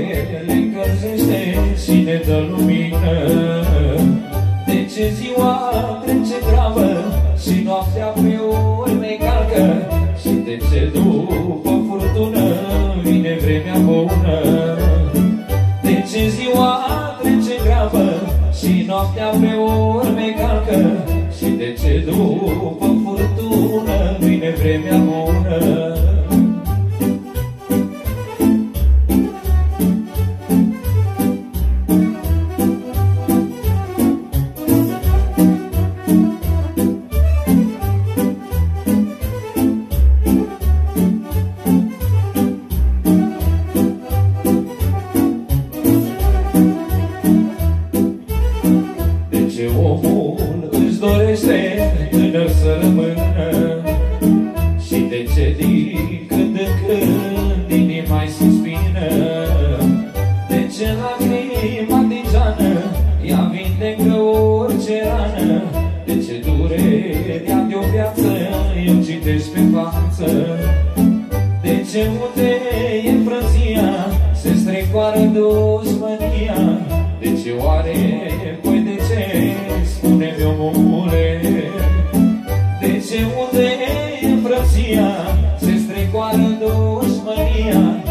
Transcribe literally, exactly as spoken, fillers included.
le încălzește și ne dă lumină. De ce ziua trece gravă și noaptea pe urme calcă? Și de ce după furtună vine vremea bună? De ce ziua trece gravă și noaptea pe urme calcă? Și de ce după furtună vine vremea bună? Tânăr să rămână. Și de ce din când în când inima-i suspină? De ce lacrima din geană ea vindecă orice rană? De ce durerea de o viață eu citesc pe față? De ce unde e frăția se strecoară dușmânia? De ce oare, păi de ce, spune-mi omule? De ce unde e frăția se strecoară dușmânia?